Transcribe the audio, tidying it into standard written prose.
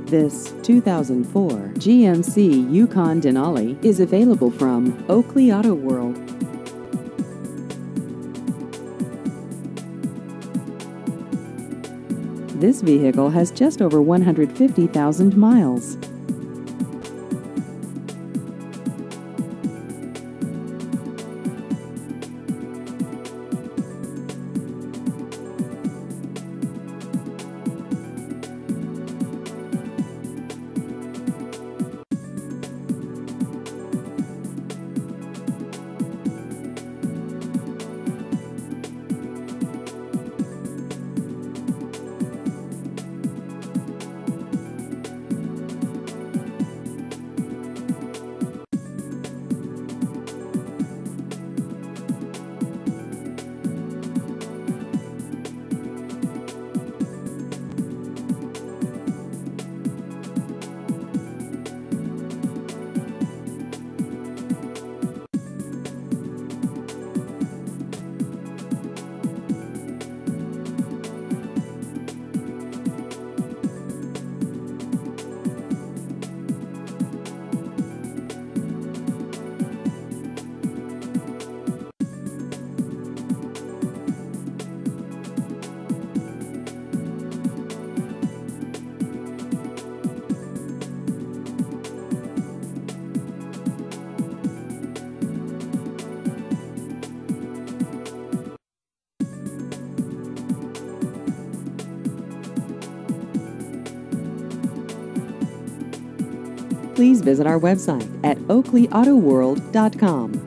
This 2004 GMC Yukon Denali is available from Oakley Auto World. This vehicle has just over 150,000 miles. Please visit our website at oakleyautoworld.com.